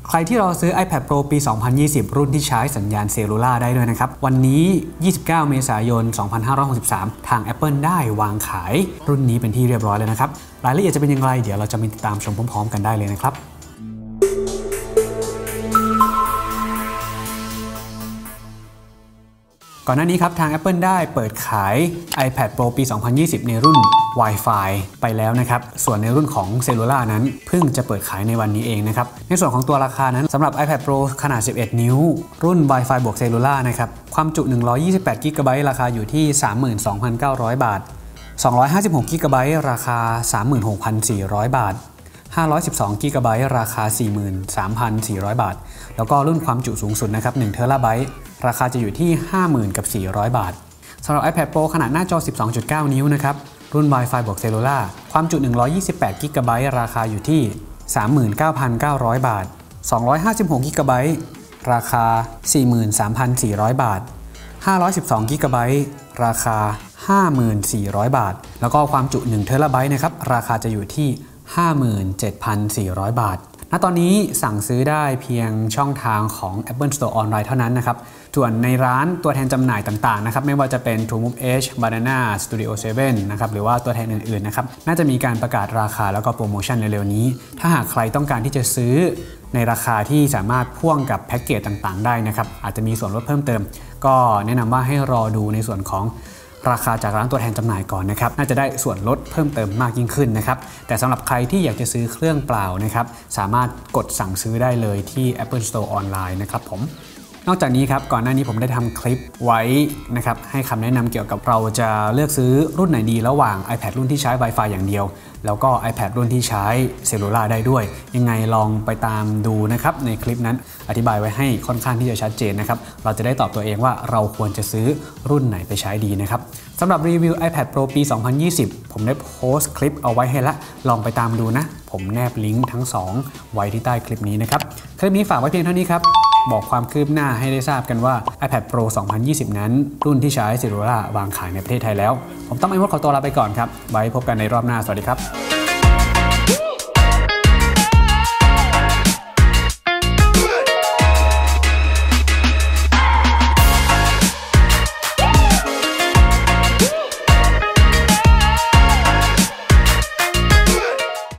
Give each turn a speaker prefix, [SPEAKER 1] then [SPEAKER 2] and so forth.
[SPEAKER 1] ใครที่รอซื้อ iPad Pro ปี 2020 รุ่นที่ใช้สัญญาณเซลลูล่าได้ด้วยนะครับวันนี้ 29 เมษายน 2563 ทาง Apple ได้วางขายรุ่นนี้เป็นที่เรียบร้อยแล้วนะครับรายละเอียดจะเป็นอย่างไรเดี๋ยวเราจะมาติดตามชมพร้อมๆกันได้เลยนะครับก่อนหน้านี้ครับทาง Apple ได้เปิดขาย iPad Pro ปี 2020 ในรุ่น Wi-Fi ไปแล้วนะครับส่วนในรุ่นของ Cellular นั้นเพิ่งจะเปิดขายในวันนี้เองนะครับในส่วนของตัวราคานั้นสำหรับ iPad Pro ขนาด 11 นิ้วรุ่น Wi-Fi บวก Cellular นะครับความจุ 128 GB ราคาอยู่ที่ 32,900 บาท 256 GB ราคา 36,400 บาท512 GB ราคา 43,400 บาทแล้วก็รุ่นความจุสูงสุดนะครับ1 TBราคาจะอยู่ที่ 50,400 บาทสำหรับ iPad Pro ขนาดหน้าจอ 12.9 นิ้วนะครับรุ่น Wi-Fi บวก Cellular ความจุ 128 GB ราคาอยู่ที่ 39,900 บาท256 GB ราคา 43,400 บาท512 GB ราคา 54,000 บาทแล้วก็ความจุ1 TB นะครับราคาจะอยู่ที่ 57,400 บาทณตอนนี้สั่งซื้อได้เพียงช่องทางของ Apple Store ออนไลน์เท่านั้นนะครับส่วนในร้านตัวแทนจำหน่ายต่างๆนะครับไม่ว่าจะเป็น TrueMove Edge Banana Studio 7 นะครับหรือว่าตัวแทนอื่นๆนะครับน่าจะมีการประกาศราคาแล้วก็โปรโมชั่นเร็วๆนี้ถ้าหากใครต้องการที่จะซื้อในราคาที่สามารถพ่วงกับแพ็กเกจต่างๆได้นะครับอาจจะมีส่วนลดเพิ่มเติมก็แนะนำว่าให้รอดูในส่วนของราคาจากร้านตัวแทนจำหน่ายก่อนนะครับน่าจะได้ส่วนลดเพิ่มเติมมากยิ่งขึ้นนะครับแต่สำหรับใครที่อยากจะซื้อเครื่องเปล่านะครับสามารถกดสั่งซื้อได้เลยที่ Apple Store ออนไลน์นะครับผมนอกจากนี้ครับก่อนหน้านี้ผมได้ทำคลิปไว้นะครับให้คำแนะนำเกี่ยวกับเราจะเลือกซื้อรุ่นไหนดีระหว่าง iPad รุ่นที่ใช้ Wi-Fi อย่างเดียวแล้วก็ iPad รุ่นที่ใช้ Cellular ได้ด้วยยังไงลองไปตามดูนะครับในคลิปนั้นอธิบายไว้ให้ค่อนข้างที่จะชัดเจนนะครับเราจะได้ตอบตัวเองว่าเราควรจะซื้อรุ่นไหนไปใช้ดีนะครับสำหรับรีวิว iPad Pro ปี 2020 ผมได้โพสต์คลิปเอาไว้ให้ละลองไปตามดูนะผมแนบลิงก์ทั้ง2ไว้ที่ใต้คลิปนี้นะครับคลิปนี้ฝากไว้เพียงเท่านี้ครับบอกความคืบหน้าให้ได้ทราบกันว่า iPad Pro 2020 นั้นรุ่นที่ใช้ Cellular วางขายในประเทศไทยแล้วผมต้องไอ้มดขอตัวลาไปก่อนครับไว้พบกันในรอบหน้าสวัสดีครับ